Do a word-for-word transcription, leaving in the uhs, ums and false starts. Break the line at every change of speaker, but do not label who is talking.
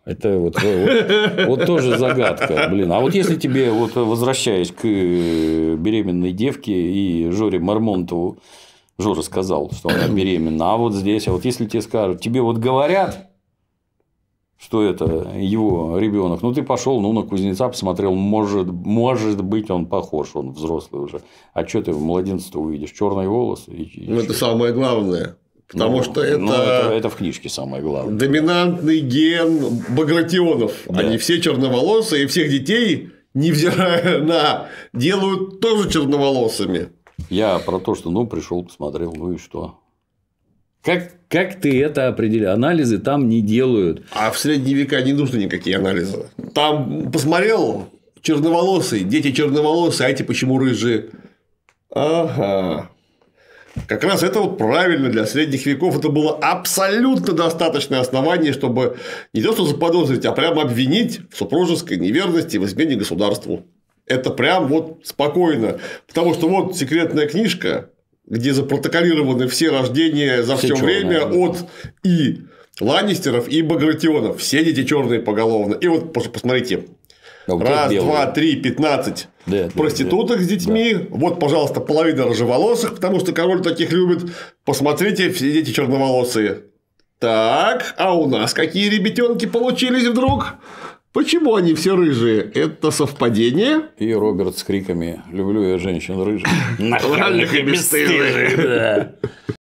Это вот, вот, вот тоже загадка. Блин. А вот если тебе, вот, возвращаясь к беременной девке и Жоре Мармонтову, Жора сказал, что она беременна, а вот здесь, а вот если тебе скажут, тебе вот говорят, что это его ребенок, ну ты пошел, ну на кузнеца посмотрел, может, может быть, он похож, он взрослый уже. А что ты в младенце-то увидишь? Черные волосы? И, и
ну, это самое главное. Потому ну, что это...
Ну, это, это в книжке самое главное.
Доминантный ген багратионов. Да. Они все черноволосые, и всех детей, невзирая на, делают тоже черноволосыми.
Я про то, что ну пришел, посмотрел, ну и что? Как, как ты это определяешь? Анализы там не делают.
А в средние века не нужны никакие анализы. Там посмотрел, черноволосые, дети черноволосые, а эти почему рыжие? Ага. Как раз это вот правильно для средних веков. Это было абсолютно достаточное основание, чтобы не то что заподозрить, а прямо обвинить в супружеской неверности, в измене государству. Это прям вот спокойно. Потому что вот секретная книжка, где запротоколированы все рождения за все, все время черные, от и Ланнистеров, и Багратионов. Все дети черные поголовно. И вот посмотрите. А раз, два, три, пятнадцать да, проституток да, с детьми. Да. Вот, пожалуйста, половина рыжеволосых, потому что король таких любит. Посмотрите, все дети черноволосые. Так, а у нас какие ребятенки получились вдруг? Почему они все рыжие? Это совпадение?
И Роберт с криками: люблю я женщин рыжих.
Нахальных и бесстыжих.